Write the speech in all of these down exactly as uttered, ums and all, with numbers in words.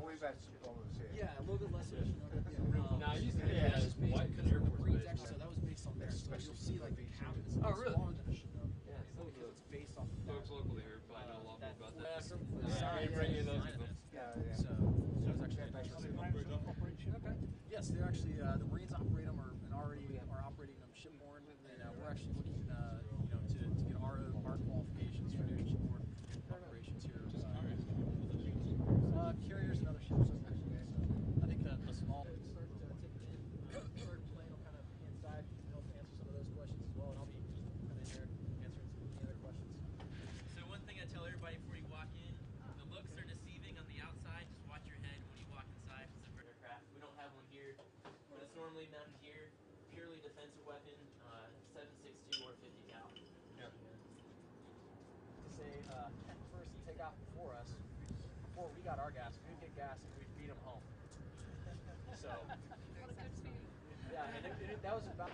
we've had some problems here. Yeah, a little bit less efficient. Um, No, I used to yeah, yeah, it's just based white because Air the Force Marines Base. actually, so that was based on there. So you'll see like the cabin is Oh, much really? smaller than it should have. Yeah, It's some of because the it's based off of folks that. locally here probably know a lot more that about yeah, that. from Yeah, the side, yeah, bring you those yeah. people. Yeah, yeah. So, so it's actually okay. Yes, they're actually uh, the Marines operate them, or and already are operating them shipborne, and uh, we're actually looking, uh, you know, to, to get our our qualifications for doing shipborne operations here. Uh, uh, carriers and other ships. So I think the, the small start uh, taking in, uh, start playing will kind of be inside and help answer some of those questions as well, and I'll be kind of in there answering some any other questions. So one thing I tell everybody before you walk in, the looks are deceiving on the outside. Just watch your head when you walk inside. It's a aircraft. We don't have one here, but it's normally mounted here. Purely defensive weapon, uh, seven six two or fifty cal. Yeah. To say uh, first to take off before us, before we got our gas, we would get gas and we'd beat them home. So, yeah, and it, it, that was about.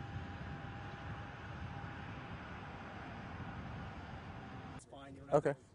Okay.